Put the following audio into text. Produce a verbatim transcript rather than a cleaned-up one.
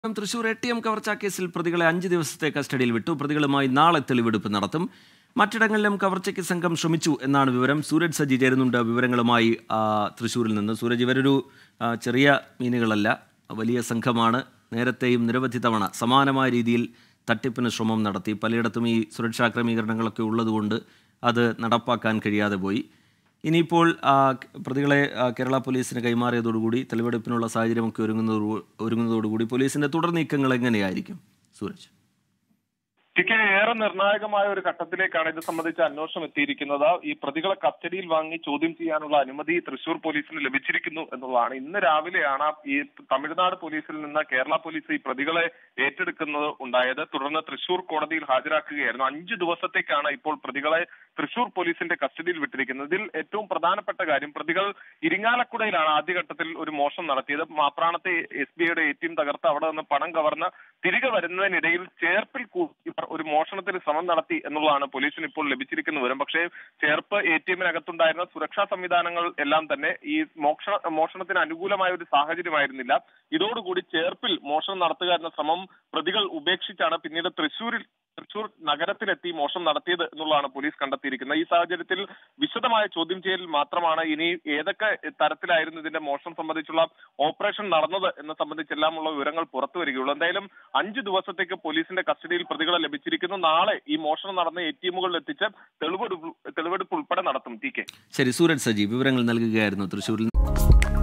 Thrissur A T M കവർച്ചാ കേസിൽ പ്രതികളെ അഞ്ച് ദിവസത്തെ കസ്റ്റഡിയിൽ വിട്ടു. പ്രതികളുമായി നാളെ തെളിവെടുപ്പ് നടത്തും. മറ്റിടങ്ങളിലും കവർച്ചയ്ക്ക് സംഘം ശ്രമിച്ചു എന്നാണ് വിവരം. സൂരജ് സജി ചേരുന്നുണ്ട് വിവരങ്ങളുമായി തൃശ്ശൂരിൽ നിന്ന്. സൂരജ്, ഇവരൊരു ചെറിയ മീനുകളല്ല, വലിയ സംഘമാണ്. നേരത്തെയും നിരവധി തവണ സമാനമായ രീതിയിൽ തട്ടിപ്പിന് ശ്രമം നടത്തി. പലയിടത്തും ഈ സുരക്ഷാ ക്രമീകരണങ്ങളൊക്കെ ഉള്ളതുകൊണ്ട് അത് നടപ്പാക്കാൻ കഴിയാതെ പോയി. ഇനിയിപ്പോൾ പ്രതികളെ കേരള പോലീസിന് കൈമാറിയതോടുകൂടി തെളിവെടുപ്പിനുള്ള സാഹചര്യമൊക്കെ ഒരുങ്ങുന്നതോ ഒരുങ്ങുന്നതോടുകൂടി പോലീസിന്റെ തുടർ നീക്കങ്ങൾ എങ്ങനെയായിരിക്കും സൂരജ്? ടിക്കെ ഏറെ നിർണായകമായ ഒരു ഘട്ടത്തിലേക്കാണ് ഇത് സംബന്ധിച്ച് അന്വേഷണം എത്തിയിരിക്കുന്നത്. ഈ പ്രതികളെ കസ്റ്റഡിയിൽ വാങ്ങി ചോദ്യം ചെയ്യാനുള്ള അനുമതി തൃശൂർ പോലീസിന് ലഭിച്ചിരിക്കുന്നു എന്നുള്ളതാണ്. ഇന്ന് രാവിലെയാണ് ഈ തമിഴ്നാട് പോലീസിൽ നിന്ന് കേരള പോലീസ് ഈ പ്രതികളെ ഏറ്റെടുക്കുന്നത് ഉണ്ടായത്. തുടർന്ന് തൃശൂർ കോടതിയിൽ ഹാജരാക്കുകയായിരുന്നു. അഞ്ചു ദിവസത്തേക്കാണ് ഇപ്പോൾ പ്രതികളെ തൃശൂർ പോലീസിന്റെ കസ്റ്റഡിയിൽ വിട്ടിരിക്കുന്നത്. ഇതിൽ ഏറ്റവും പ്രധാനപ്പെട്ട കാര്യം, പ്രതികൾ ഇരിങ്ങാലക്കുടയിലാണ് ആദ്യഘട്ടത്തിൽ ഒരു മോഷണം നടത്തിയത്. മാപ്രാണത്തെ എസ് ബി ഐയുടെ എ ടി എം തകർത്ത് അവിടെ നിന്ന് പണം കവർന്ന് തിരികെ വരുന്നതിനിടയിൽ ചേർപ്പിൽ ഒരു മോഷണത്തിന് ശ്രമം നടത്തി എന്നുള്ളതാണ് പോലീസിന് ഇപ്പോൾ ലഭിച്ചിരിക്കുന്ന വിവരം. പക്ഷേ ചേർപ്പ് എ ടി എമ്മിനകത്തുണ്ടായിരുന്ന സുരക്ഷാ സംവിധാനങ്ങൾ എല്ലാം തന്നെ ഈ മോഷണ മോഷണത്തിന് അനുകൂലമായ ഒരു സാഹചര്യമായിരുന്നില്ല. ഇതോടുകൂടി ചേർപ്പിൽ മോഷണം നടത്തുക എന്ന ശ്രമം പ്രതികൾ ഉപേക്ഷിച്ചാണ് പിന്നീട് തൃശ്ശൂരിൽ തൃശൂർ നഗരത്തിലെത്തി മോഷണം നടത്തിയത് എന്നുള്ളതാണ് പോലീസ് കണ്ടെത്തിയിരിക്കുന്നത്. ഈ സാഹചര്യത്തിൽ വിശദമായ ചോദ്യം ചെയ്യലിൽ മാത്രമാണ് ഇനി ഏതൊക്കെ തരത്തിലായിരുന്നു ഇതിന്റെ മോഷണം സംബന്ധിച്ചുള്ള ഓപ്പറേഷൻ നടന്നത് എന്ന് സംബന്ധിച്ചെല്ലാമുള്ള വിവരങ്ങൾ പുറത്തു വരികയുള്ളൂ. എന്തായാലും അഞ്ചു ദിവസത്തേക്ക് പോലീസിന്റെ കസ്റ്റഡിയിൽ പ്രതികളെ ലഭിച്ചിരിക്കുന്നു. നാളെ ഈ മോഷണം നടന്ന എ ടി എമ്മുകളിൽ എത്തിച്ച് തെളിവെടുപ്പ് തെളിവെടുപ്പ് ഉൾപ്പെടെ നടത്തും. ടി കെ ശരി, സൂരജ് സജി വിവരങ്ങൾ നൽകുകയായിരുന്നു തൃശ്ശൂരിൽ.